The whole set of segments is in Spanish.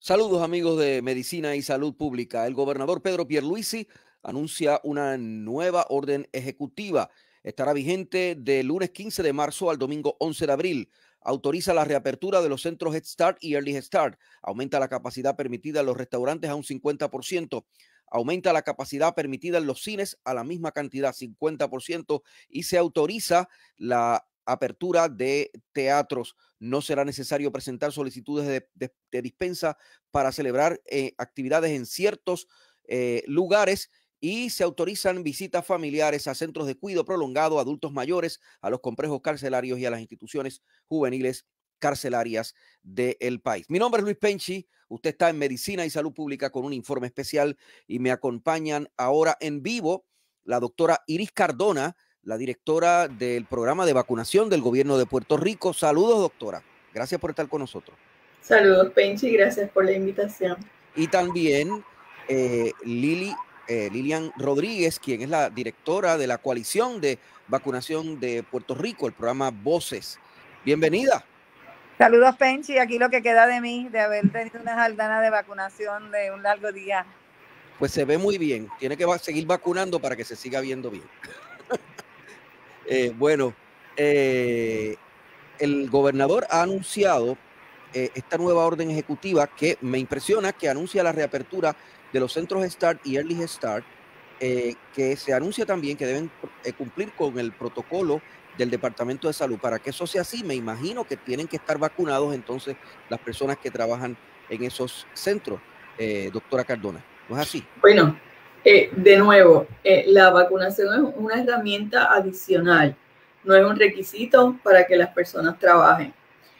Saludos amigos de Medicina y Salud Pública. El gobernador Pedro Pierluisi anuncia una nueva orden ejecutiva. Estará vigente del lunes 15 de marzo al domingo 11 de abril. Autoriza la reapertura de los centros Head Start y Early Head Start. Aumenta la capacidad permitida en los restaurantes a un 50%. Aumenta la capacidad permitida en los cines a la misma cantidad, 50%. Y se autoriza la apertura de teatros. No será necesario presentar solicitudes de dispensa para celebrar actividades en ciertos lugares, y se autorizan visitas familiares a centros de cuidado prolongado, a adultos mayores, a los complejos carcelarios y a las instituciones juveniles carcelarias del país. Mi nombre es Luis Penchi, usted está en Medicina y Salud Pública con un informe especial y me acompañan ahora en vivo la doctora Iris Cardona, la directora del programa de vacunación del gobierno de Puerto Rico. Saludos, doctora. Gracias por estar con nosotros. Saludos, Penchi, gracias por la invitación. Y también Lilian Rodríguez, quien es la directora de la coalición de vacunación de Puerto Rico, el programa Voces. Bienvenida. Saludos, Penchi. Aquí lo que queda de mí, de haber tenido una jardana de vacunación de un largo día. Pues se ve muy bien. Tiene que seguir vacunando para que se siga viendo bien. El gobernador ha anunciado esta nueva orden ejecutiva que me impresiona, que anuncia la reapertura de los centros Start y Early Start, que se anuncia también que deben cumplir con el protocolo del Departamento de Salud. Para que eso sea así, me imagino que tienen que estar vacunados entonces las personas que trabajan en esos centros, doctora Cardona. ¿No es así? Bueno, de nuevo, la vacunación es una herramienta adicional, no es un requisito para que las personas trabajen.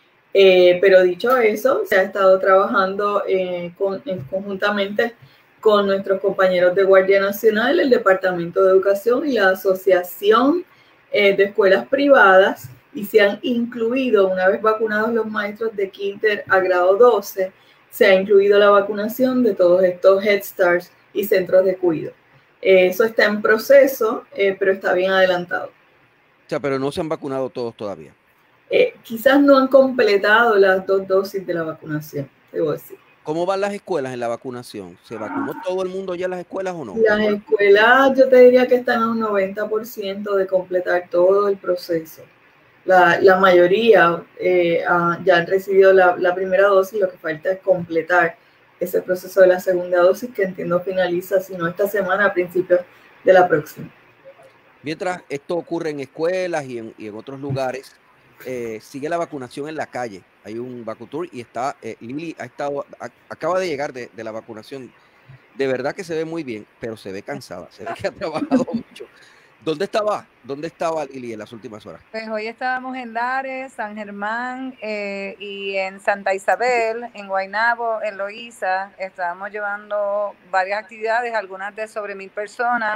Pero dicho eso, se ha estado trabajando conjuntamente con nuestros compañeros de Guardia Nacional, el Departamento de Educación y la Asociación de Escuelas Privadas, y se han incluido, una vez vacunados los maestros de kinder a grado 12, se ha incluido la vacunación de todos estos Head Starts y centros de cuidado. Eso está en proceso, pero está bien adelantado. O sea, pero no se han vacunado todos todavía. Quizás no han completado las 2 dosis de la vacunación, debo decir. ¿Cómo van las escuelas en la vacunación? ¿Se vacunó todo el mundo ya en las escuelas o no? Las escuelas yo te diría que están a un 90% de completar todo el proceso. La mayoría ya han recibido la primera dosis, lo que falta es completar ese proceso de la segunda dosis, que entiendo finaliza, si no esta semana, a principios de la próxima. Mientras esto ocurre en escuelas y en otros lugares, sigue la vacunación en la calle. Hay un vacutour y está, Lili acaba de llegar de la vacunación. De verdad que se ve muy bien, pero se ve cansada, se ve que ha trabajado mucho. ¿Dónde estaba Lili en las últimas horas? Pues hoy estábamos en Lares, San Germán y en Santa Isabel, en Guaynabo, en Loíza. Estábamos llevando varias actividades, algunas de sobre 1,000 personas,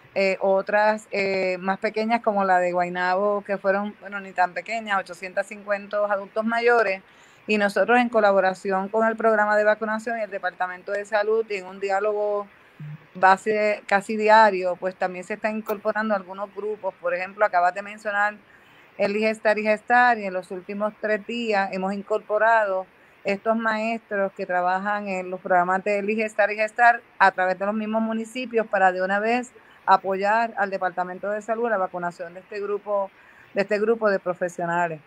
otras más pequeñas como la de Guaynabo, que fueron, bueno, ni tan pequeñas, 850 adultos mayores. Y nosotros, en colaboración con el programa de vacunación y el Departamento de Salud, y en un diálogo base casi diario, pues también se están incorporando algunos grupos. Por ejemplo, acabas de mencionar el Gestar y Gestar, y en los últimos 3 días hemos incorporado estos maestros que trabajan en los programas de Gestar y Gestar a través de los mismos municipios, para de una vez apoyar al Departamento de Salud la vacunación de este grupo de profesionales.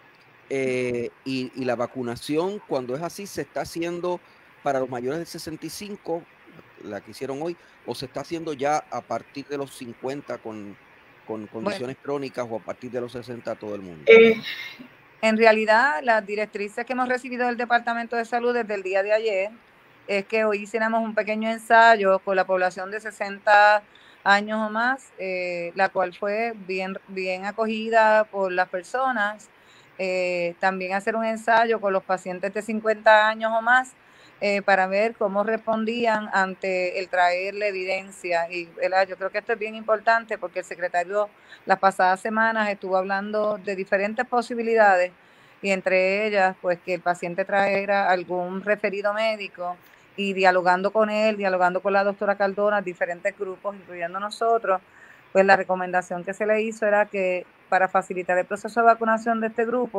Y la vacunación, cuando es así, se está haciendo para los mayores de 65, la que hicieron hoy, o se está haciendo ya a partir de los 50 con condiciones crónicas, o a partir de los 60 a todo el mundo. En realidad, las directrices que hemos recibido del Departamento de Salud desde el día de ayer es que hoy hiciéramos un pequeño ensayo con la población de 60 años o más, la cual fue bien acogida por las personas. También hacer un ensayo con los pacientes de 50 años o más, para ver cómo respondían ante el traerle evidencia. Y yo creo que esto es bien importante, porque el secretario las pasadas semanas estuvo hablando de diferentes posibilidades, y entre ellas, pues, que el paciente trajera algún referido médico, y dialogando con él, dialogando con la doctora Cardona, diferentes grupos, incluyendo nosotros, pues la recomendación que se le hizo era que, para facilitar el proceso de vacunación de este grupo,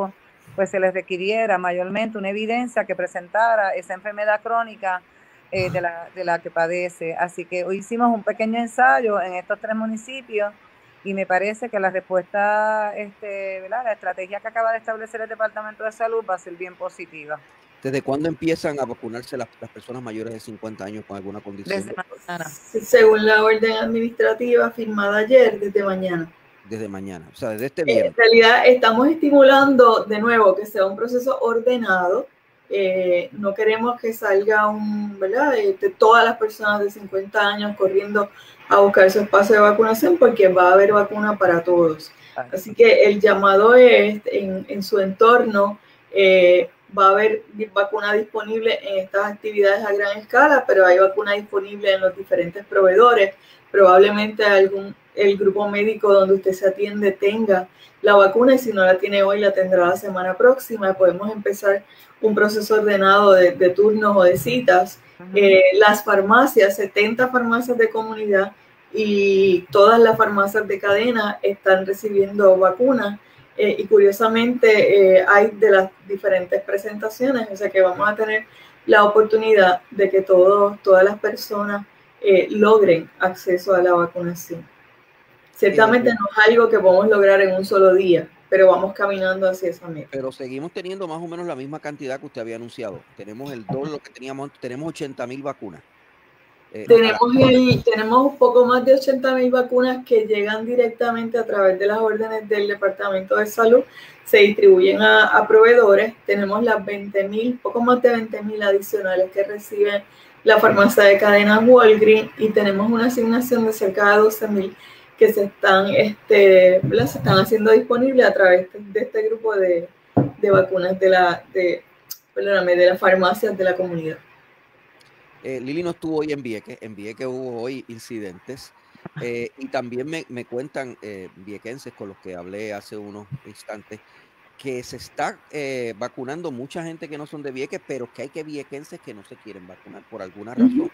pues se les requiriera mayormente una evidencia que presentara esa enfermedad crónica de la que padece. Así que hoy hicimos un pequeño ensayo en estos 3 municipios y me parece que la respuesta, ¿verdad? La estrategia que acaba de establecer el Departamento de Salud va a ser bien positiva. ¿Desde cuándo empiezan a vacunarse las personas mayores de 50 años con alguna condición? Desde mañana. Según la orden administrativa firmada ayer, desde mañana. Desde mañana, o sea, desde este viernes. En realidad estamos estimulando de nuevo que sea un proceso ordenado. No queremos que salga ¿verdad? De todas las personas de 50 años corriendo a buscar su espacio de vacunación, porque va a haber vacuna para todos. Así que el llamado es en su entorno. Va a haber vacuna disponible en estas actividades a gran escala, pero hay vacuna disponible en los diferentes proveedores. Probablemente el grupo médico donde usted se atiende tenga la vacuna, y si no la tiene hoy, la tendrá la semana próxima. Podemos empezar un proceso ordenado de turnos o de citas. Las farmacias, 70 farmacias de comunidad y todas las farmacias de cadena están recibiendo vacunas. Y curiosamente hay de las diferentes presentaciones, o sea que vamos a tener la oportunidad de que todas las personas logren acceso a la vacunación. Ciertamente no es algo que podemos lograr en un solo día, pero vamos caminando hacia esa meta. Pero seguimos teniendo más o menos la misma cantidad que usted había anunciado. Tenemos el doble de lo que teníamos, tenemos 80,000 vacunas. Tenemos un poco más de 80,000 vacunas que llegan directamente a través de las órdenes del Departamento de Salud, se distribuyen a proveedores. Tenemos las 20,000, poco más de 20,000 adicionales que recibe la farmacia de cadena Walgreens, y tenemos una asignación de cerca de 12,000 que se están haciendo disponibles a través de este grupo de vacunas de las farmacias de la comunidad. Lili no estuvo hoy en Vieques hubo hoy incidentes, y también me cuentan viequenses con los que hablé hace unos instantes que se está vacunando mucha gente que no son de Vieques, pero que hay viequenses que no se quieren vacunar por alguna razón.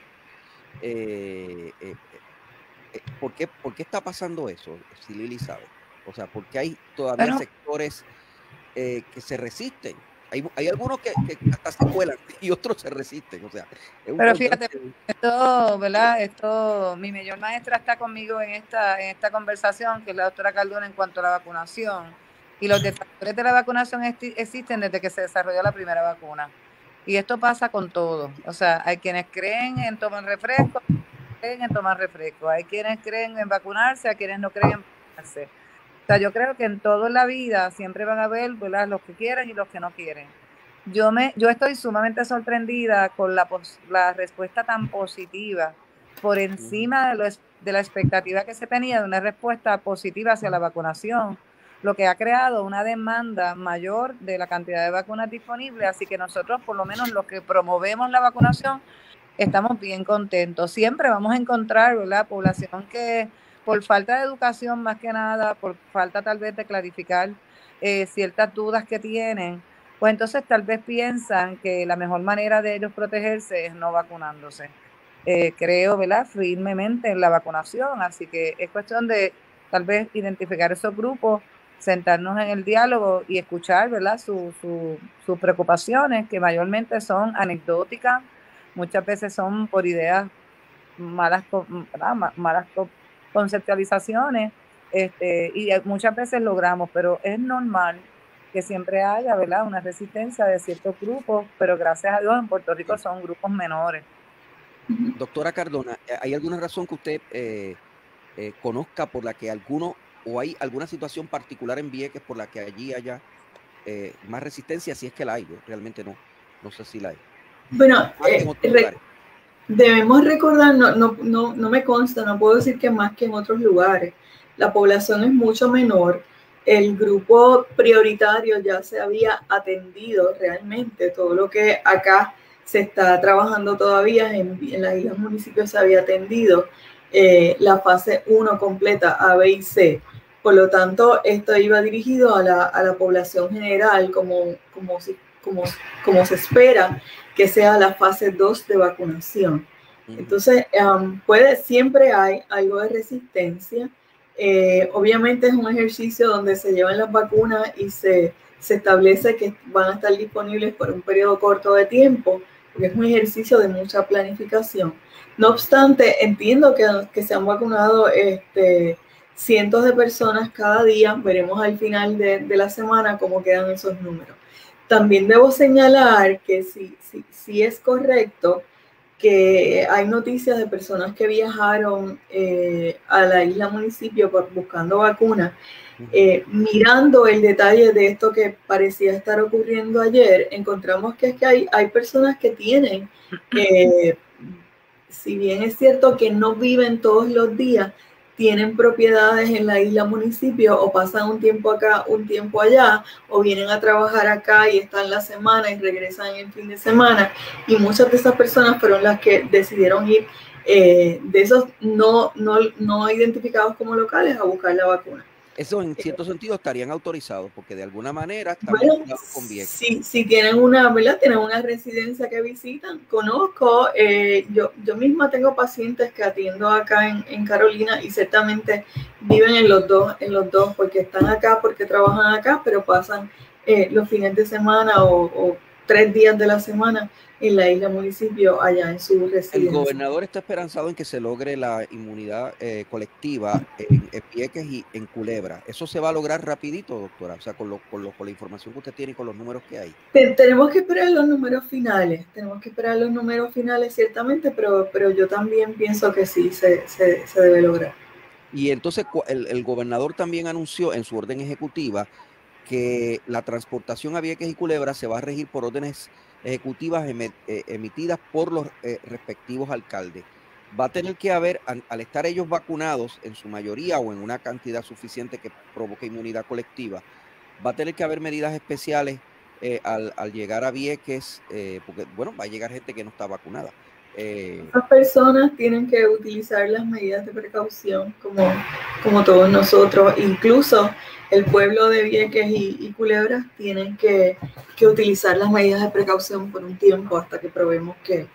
¿Por qué está pasando eso? Si Lili sabe. O sea, porque hay todavía sectores que se resisten. Hay algunos que hasta se cuelan y otros se resisten. O sea, pero fíjate, esto, ¿verdad? Mi mayor maestra está conmigo en esta conversación, que es la doctora Cardona, en cuanto a la vacunación. Y los detractores de la vacunación existen desde que se desarrolló la primera vacuna. Y esto pasa con todo. O sea, hay quienes creen en tomar refresco, hay quienes creen en vacunarse, hay quienes no creen en vacunarse. O sea, yo creo que en toda la vida siempre van a haber, ¿verdad?, los que quieren y los que no quieren. Yo estoy sumamente sorprendida con la respuesta tan positiva, por encima de la expectativa que se tenía de una respuesta positiva hacia la vacunación, lo que ha creado una demanda mayor de la cantidad de vacunas disponibles. Así que nosotros, por lo menos los que promovemos la vacunación, estamos bien contentos. Siempre vamos a encontrar, ¿verdad?, población que por falta de educación, más que nada, por falta tal vez de clarificar ciertas dudas que tienen, pues entonces tal vez piensan que la mejor manera de ellos protegerse es no vacunándose. Creo, ¿verdad?, firmemente en la vacunación, así que es cuestión de tal vez identificar esos grupos, sentarnos en el diálogo y escuchar, ¿verdad?, sus preocupaciones, que mayormente son anecdóticas, muchas veces son por ideas malas conceptualizaciones, y muchas veces logramos, pero es normal que siempre haya, ¿verdad?, una resistencia de ciertos grupos, pero gracias a Dios en Puerto Rico son grupos menores. Doctora Cardona, ¿hay alguna razón que usted conozca por la que o hay alguna situación particular en Vieques por la que allí haya más resistencia? Si es que la hay, yo realmente no sé si la hay. Bueno, debemos recordar, no me consta, no puedo decir que más que en otros lugares. La población es mucho menor. El grupo prioritario ya se había atendido realmente. Todo lo que acá se está trabajando todavía en las islas municipios se había atendido. La fase 1 completa, A, B y C. Por lo tanto, esto iba dirigido a la población general, como se espera que sea la fase 2 de vacunación. Entonces, siempre hay algo de resistencia. Obviamente es un ejercicio donde se llevan las vacunas y se se establece que van a estar disponibles por un periodo corto de tiempo, porque es un ejercicio de mucha planificación. No obstante, entiendo que se han vacunado cientos de personas cada día. Veremos al final de la semana cómo quedan esos números. También debo señalar que sí es correcto que hay noticias de personas que viajaron a la isla municipio buscando vacunas. Mirando el detalle de esto que parecía estar ocurriendo ayer, encontramos que es que hay personas que tienen, si bien es cierto que no viven todos los días, tienen propiedades en la isla municipio o pasan un tiempo acá, un tiempo allá, o vienen a trabajar acá y están la semana y regresan el fin de semana. Y muchas de esas personas fueron las que decidieron ir, de esos no identificados como locales, a buscar la vacuna. Eso en cierto sentido estarían autorizados porque de alguna manera están bueno, con Vieques. Si tienen una, ¿verdad? Tienen una residencia que visitan. Conozco, yo misma tengo pacientes que atiendo acá en Carolina y ciertamente viven en los dos, porque están acá, porque trabajan acá, pero pasan los fines de semana o 3 días de la semana en la isla municipio, allá en su residencia. El gobernador está esperanzado en que se logre la inmunidad colectiva en Vieques y en Culebra. ¿Eso se va a lograr rapidito, doctora? O sea, con la información que usted tiene y con los números que hay. Tenemos que esperar los números finales. Ciertamente, pero yo también pienso que sí se debe lograr. Y entonces el gobernador también anunció en su orden ejecutiva que la transportación a Vieques y Culebra se va a regir por órdenes ejecutivas emitidas por los respectivos alcaldes. Va a tener que haber, al estar ellos vacunados en su mayoría o en una cantidad suficiente que provoque inmunidad colectiva, va a tener que haber medidas especiales al llegar a Vieques, porque, bueno, va a llegar gente que no está vacunada. Las personas tienen que utilizar las medidas de precaución como todos nosotros, incluso el pueblo de Vieques y Culebra tienen que utilizar las medidas de precaución por un tiempo hasta que probemos que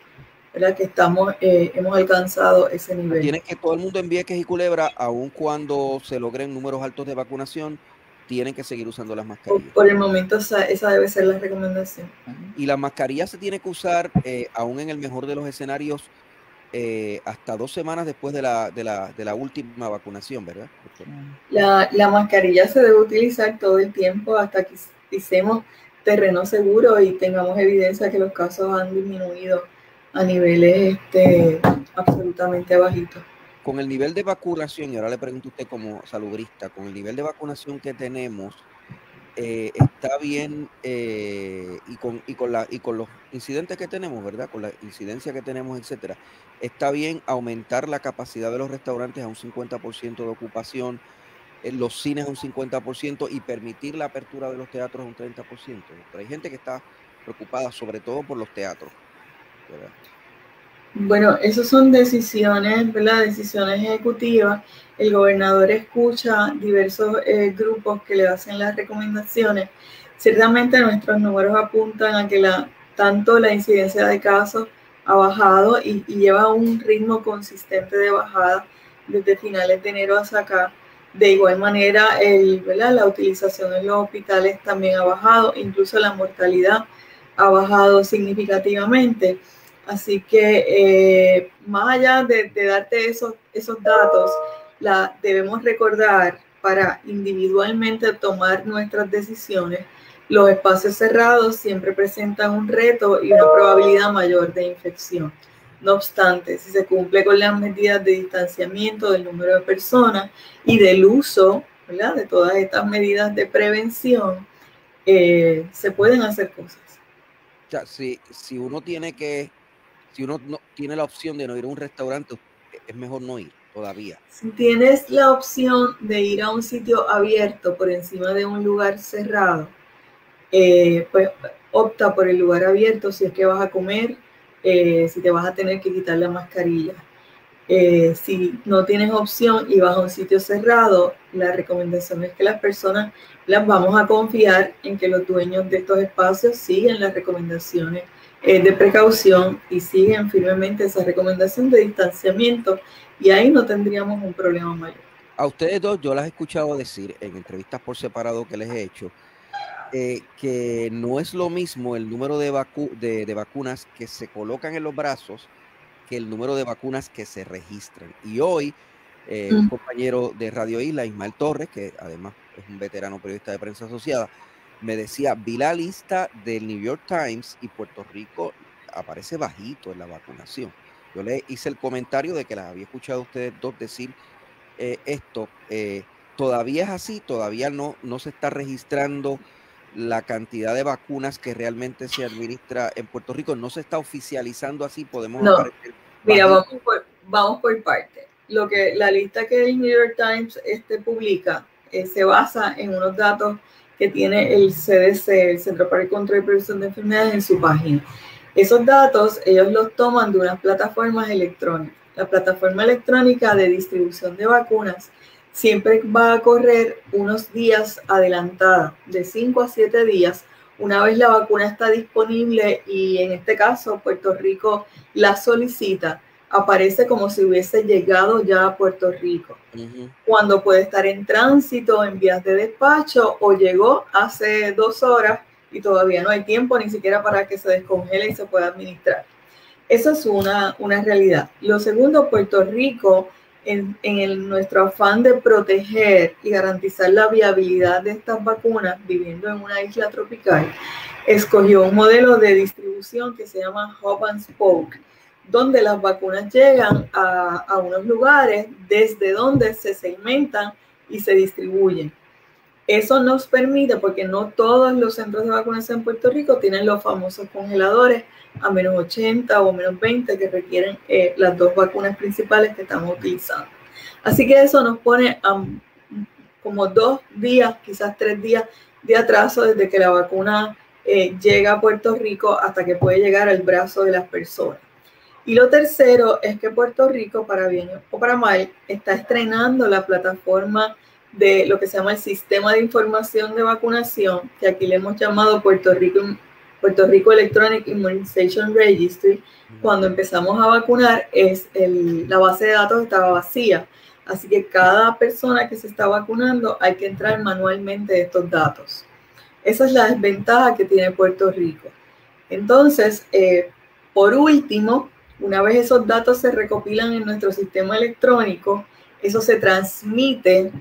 hemos alcanzado ese nivel. Tienen que todo el mundo en Vieques y Culebra, aun cuando se logren números altos de vacunación, tienen que seguir usando las mascarillas. Por el momento esa debe ser la recomendación. Y la mascarilla se tiene que usar, aún en el mejor de los escenarios, hasta 2 semanas después de la última vacunación, ¿verdad? La mascarilla se debe utilizar todo el tiempo hasta que pisemos terreno seguro y tengamos evidencia que los casos han disminuido a niveles absolutamente bajitos. Con el nivel de vacunación, y ahora le pregunto a usted como salubrista, con el nivel de vacunación que tenemos, está bien, y con los incidentes que tenemos, ¿verdad? Con la incidencia que tenemos, etcétera, está bien aumentar la capacidad de los restaurantes a un 50% de ocupación, los cines a un 50% y permitir la apertura de los teatros a un 30%. Pero hay gente que está preocupada sobre todo por los teatros, ¿verdad? Bueno, esas son decisiones, ¿verdad? Decisiones ejecutivas. El gobernador escucha diversos grupos que le hacen las recomendaciones. Ciertamente nuestros números apuntan a que tanto la incidencia de casos ha bajado y lleva un ritmo consistente de bajada desde finales de enero hasta acá. De igual manera, la utilización en los hospitales también ha bajado, incluso la mortalidad ha bajado significativamente. Así que más allá de darte esos datos, debemos recordar para individualmente tomar nuestras decisiones. Los espacios cerrados siempre presentan un reto y una probabilidad mayor de infección. No obstante, si se cumple con las medidas de distanciamiento del número de personas y del uso, ¿verdad?, de todas estas medidas de prevención, se pueden hacer cosas. O sea, si uno no tiene la opción de no ir a un restaurante, es mejor no ir todavía. Si tienes la opción de ir a un sitio abierto por encima de un lugar cerrado, pues opta por el lugar abierto si es que vas a comer, si te vas a tener que quitar la mascarilla. Si no tienes opción y vas a un sitio cerrado, la recomendación es que las personas vamos a confiar en que los dueños de estos espacios siguen las recomendaciones de precaución y siguen firmemente esa recomendación de distanciamiento, y ahí no tendríamos un problema mayor. A ustedes dos yo las he escuchado decir en entrevistas por separado que les he hecho que no es lo mismo el número de vacunas que se colocan en los brazos que el número de vacunas que se registran. Y hoy, un compañero de Radio Isla, Ismael Torres, que además es un veterano periodista de prensa asociada, me decía, vi la lista del New York Times y Puerto Rico aparece bajito en la vacunación. Yo le hice el comentario de que las había escuchado a ustedes dos decir esto. Todavía es así, todavía no se está registrando la cantidad de vacunas que realmente se administra en Puerto Rico, no se está oficializando así, podemos aparecer. Mira, vamos por parte. La lista que el New York Times publica se basa en unos datos que tiene el CDC, el Centro para el Control y Prevención de Enfermedades, en su página. Esos datos ellos los toman de unas plataformas electrónicas. La plataforma electrónica de distribución de vacunas siempre va a correr unos días adelantada, de 5 a 7 días, una vez la vacuna está disponible y en este caso Puerto Rico la solicita, aparece como si hubiese llegado ya a Puerto Rico. Cuando puede estar en tránsito, en vías de despacho o llegó hace 2 horas y todavía no hay tiempo ni siquiera para que se descongele y se pueda administrar. Eso es una realidad. Lo segundo, Puerto Rico, nuestro afán de proteger y garantizar la viabilidad de estas vacunas, viviendo en una isla tropical, escogió un modelo de distribución que se llama Hub and Spoke, donde las vacunas llegan a unos lugares desde donde se segmentan y se distribuyen. Eso nos permite, porque no todos los centros de vacunación en Puerto Rico tienen los famosos congeladores a menos 80 o menos 20 que requieren las 2 vacunas principales que estamos utilizando. Así que eso nos pone como 2 días, quizás 3 días de atraso desde que la vacuna llega a Puerto Rico hasta que puede llegar al brazo de las personas. Y lo tercero es que Puerto Rico, para bien o para mal, está estrenando la plataforma de lo que se llama el Sistema de Información de Vacunación, que aquí le hemos llamado Puerto Rico Electronic Immunization Registry. Cuando empezamos a vacunar, la base de datos estaba vacía. Así que cada persona que se está vacunando hay que entrar manualmente estos datos. Esa es la desventaja que tiene Puerto Rico. Entonces, por último, una vez esos datos se recopilan en nuestro sistema electrónico, eso se transmite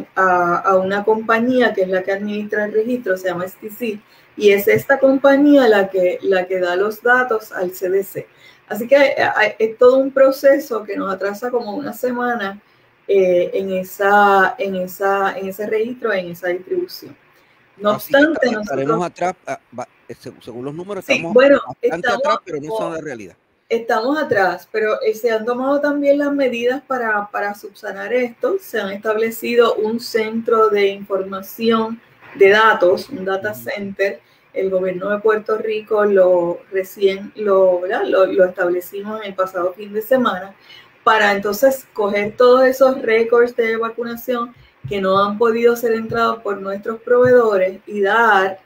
a una compañía que es la que administra el registro, se llama STC, y es esta compañía la que da los datos al CDC. Así que es todo un proceso que nos atrasa como una semana en ese registro, en esa distribución. No obstante, estaremos atrás, según los números, sí, estamos bastante atrás, pero no son la realidad. Estamos atrás, pero se han tomado también las medidas para subsanar esto. Se han establecido un centro de información de datos, un data center. El gobierno de Puerto Rico lo establecimos en el pasado fin de semana para entonces coger todos esos récords de vacunación que no han podido ser entrados por nuestros proveedores y dar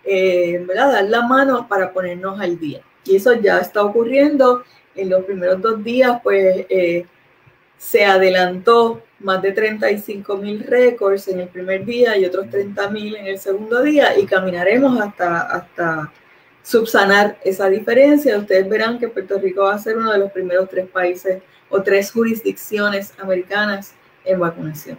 la mano para ponernos al día. Y eso ya está ocurriendo. En los primeros 2 días, pues se adelantó más de 35,000 récords en el primer día y otros 30,000 en el segundo día, y caminaremos hasta subsanar esa diferencia. Ustedes verán que Puerto Rico va a ser uno de los primeros 3 países o 3 jurisdicciones americanas en vacunación.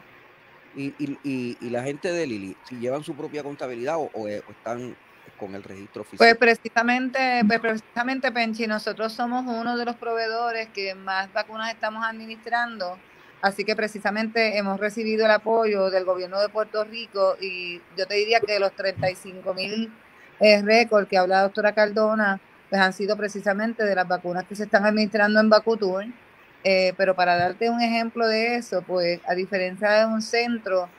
Y la gente de Lili, si llevan su propia contabilidad o están con el registro oficial. Pues precisamente, Penchi, nosotros somos uno de los proveedores que más vacunas estamos administrando, así que precisamente hemos recibido el apoyo del gobierno de Puerto Rico, y yo te diría que los 35,000 récords que habla la doctora Cardona, pues han sido precisamente de las vacunas que se están administrando en Vacutur. Pero para darte un ejemplo de eso, pues a diferencia de un centro,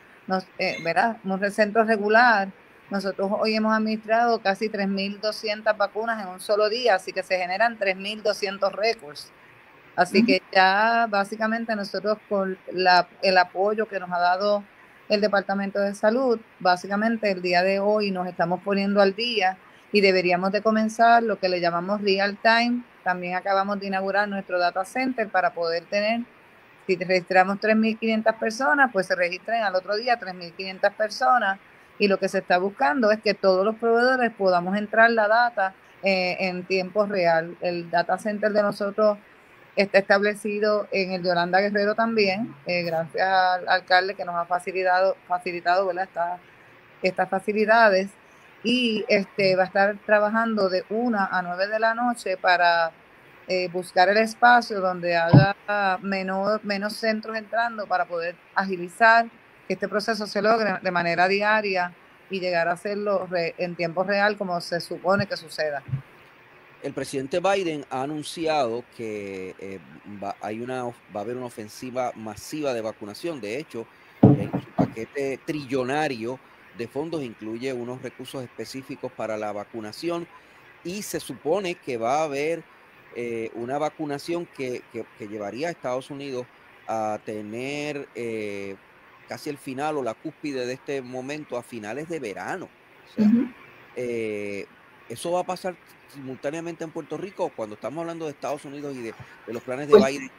un centro regular, nosotros hoy hemos administrado casi 3,200 vacunas en un solo día, así que se generan 3,200 récords. Así que ya básicamente nosotros con el apoyo que nos ha dado el Departamento de Salud, básicamente el día de hoy nos estamos poniendo al día y deberíamos de comenzar lo que le llamamos real time. También acabamos de inaugurar nuestro data center para poder tener, si registramos 3,500 personas, pues se registren al otro día 3,500 personas, y lo que se está buscando es que todos los proveedores podamos entrar la data en tiempo real. El data center de nosotros está establecido en el de Yolanda Guerrero también, gracias al alcalde que nos ha facilitado ¿verdad? Estas facilidades, y va a estar trabajando de 1 a 9 de la noche para buscar el espacio donde haya menos centros entrando para poder agilizar que este proceso se logre de manera diaria y llegar a hacerlo en tiempo real como se supone que suceda. El presidente Biden ha anunciado que va a haber una ofensiva masiva de vacunación. De hecho, en su paquete trillonario de fondos incluye unos recursos específicos para la vacunación y se supone que va a haber una vacunación que llevaría a Estados Unidos a tener casi el final o la cúspide de este momento a finales de verano. O sea, eso va a pasar simultáneamente en Puerto Rico. Cuando estamos hablando de Estados Unidos y de los planes de Biden,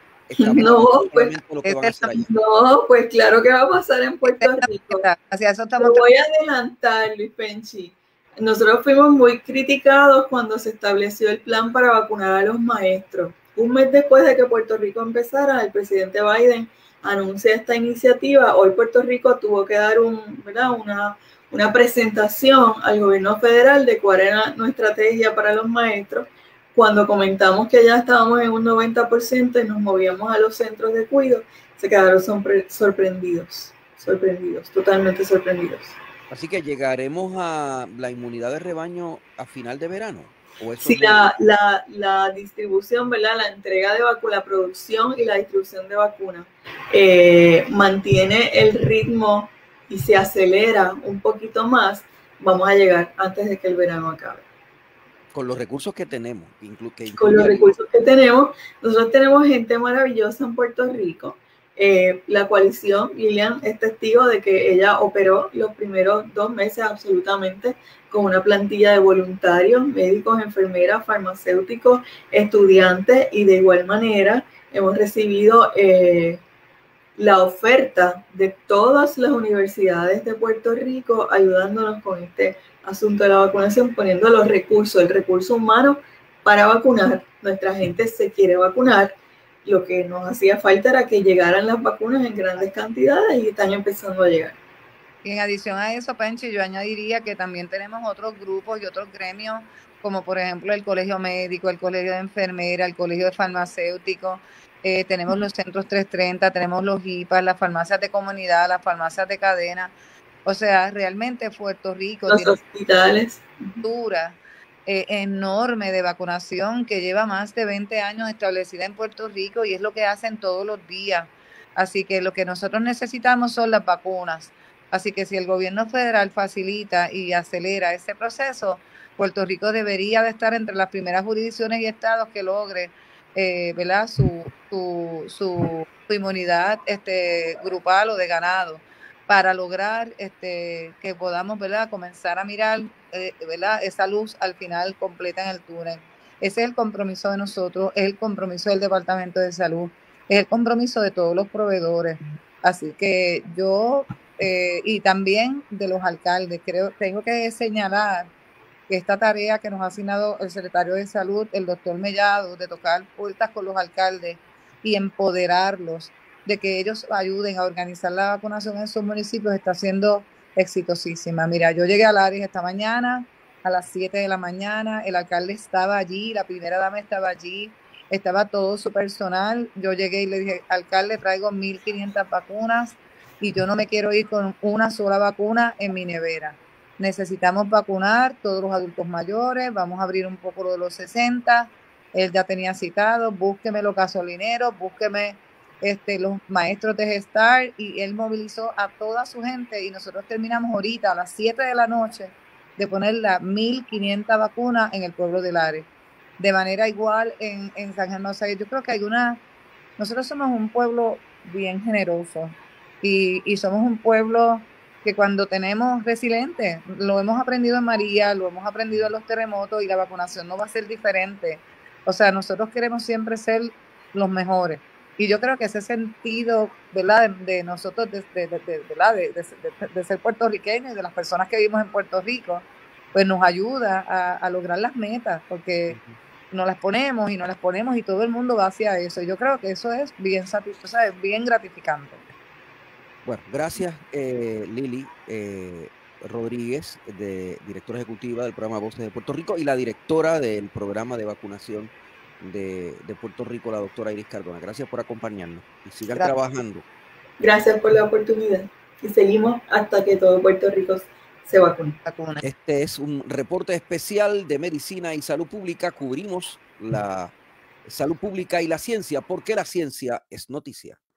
pues claro que va a pasar en Puerto Rico. Hacia eso estamos. Te voy a adelantar, Luis Penchi. Nosotros fuimos muy criticados cuando se estableció el plan para vacunar a los maestros. Un mes después de que Puerto Rico empezara, el presidente Biden anuncia esta iniciativa. Hoy Puerto Rico tuvo que dar una presentación al gobierno federal de cuál era nuestra estrategia para los maestros. Cuando comentamos que ya estábamos en un 90% y nos movíamos a los centros de cuidado, se quedaron sorprendidos, totalmente sorprendidos. Así que llegaremos a la inmunidad de rebaño a final de verano. Sí, la distribución, ¿verdad? La entrega de vacunas, la producción y la distribución de vacunas mantiene el ritmo y se acelera un poquito más, vamos a llegar antes de que el verano acabe. Con los recursos que tenemos. Con los recursos que tenemos, nosotros tenemos gente maravillosa en Puerto Rico. La coalición, Lilian es testigo de que ella operó los primeros 2 meses absolutamente con una plantilla de voluntarios, médicos, enfermeras, farmacéuticos, estudiantes, y de igual manera hemos recibido la oferta de todas las universidades de Puerto Rico ayudándonos con este asunto de la vacunación, poniendo los recursos, el recurso humano para vacunar. Nuestra gente se quiere vacunar. Lo que nos hacía falta era que llegaran las vacunas en grandes cantidades y están empezando a llegar. Y en adición a eso, Penchi, yo añadiría que también tenemos otros grupos y otros gremios, como por ejemplo el Colegio Médico, el Colegio de Enfermeras, el Colegio de Farmacéuticos, tenemos los centros 330, tenemos los IPAs, las farmacias de comunidad, las farmacias de cadena. O sea, realmente Puerto Rico los hospitales. Una cultura enorme de vacunación que lleva más de 20 años establecida en Puerto Rico y es lo que hacen todos los días. Así que lo que nosotros necesitamos son las vacunas. Así que si el gobierno federal facilita y acelera ese proceso, Puerto Rico debería de estar entre las primeras jurisdicciones y estados que logre ¿verdad? Su inmunidad grupal o de ganado, para lograr que podamos, ¿verdad?, comenzar a mirar ¿verdad?, esa luz al final completa en el túnel. Ese es el compromiso de nosotros, es el compromiso del Departamento de Salud, es el compromiso de todos los proveedores. Así que yo, y también de los alcaldes, tengo que señalar que esta tarea que nos ha asignado el secretario de Salud, el doctor Mellado, de tocar puertas con los alcaldes y empoderarlos de que ellos ayuden a organizar la vacunación en sus municipios, está siendo exitosísima. Mira, yo llegué al área esta mañana a las 7 de la mañana, el alcalde estaba allí, la primera dama estaba allí, estaba todo su personal. Yo llegué y le dije, alcalde, traigo 1,500 vacunas y yo no me quiero ir con una sola vacuna en mi nevera. Necesitamos vacunar todos los adultos mayores, vamos a abrir un poco lo de los 60, él ya tenía citado, búsqueme los gasolineros, búsqueme los maestros de Gestar, y él movilizó a toda su gente y nosotros terminamos ahorita a las 7 de la noche de poner las 1,500 vacunas en el pueblo de Lares. De manera igual en San Germán. O sea, yo creo que nosotros somos un pueblo bien generoso y somos un pueblo que cuando tenemos resiliente, lo hemos aprendido en María, lo hemos aprendido en los terremotos, y la vacunación no va a ser diferente. O sea, nosotros queremos siempre ser los mejores. Y yo creo que ese sentido, ¿verdad?, de nosotros, de ser puertorriqueños y de las personas que vivimos en Puerto Rico, pues nos ayuda a lograr las metas, porque nos las ponemos y todo el mundo va hacia eso. Yo creo que eso es bien bien gratificante. Bueno, gracias Lili Rodríguez, directora ejecutiva del programa Voces de Puerto Rico, y la directora del programa de vacunación de Puerto Rico, la doctora Iris Cardona. Gracias por acompañarnos y sigan trabajando. Gracias por la oportunidad y seguimos hasta que todo Puerto Rico se vacune. Este es un reporte especial de Medicina y Salud Pública. Cubrimos la salud pública y la ciencia, porque la ciencia es noticia.